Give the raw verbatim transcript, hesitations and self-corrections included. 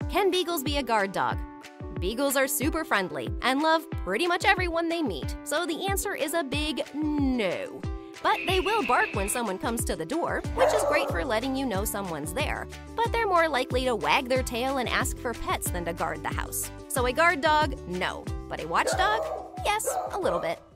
Can beagles be a guard dog? Beagles are super friendly and love pretty much everyone they meet, so the answer is a big no. But they will bark when someone comes to the door, which is great for letting you know someone's there. But they're more likely to wag their tail and ask for pets than to guard the house. So a guard dog, no. But a watchdog? Yes, a little bit.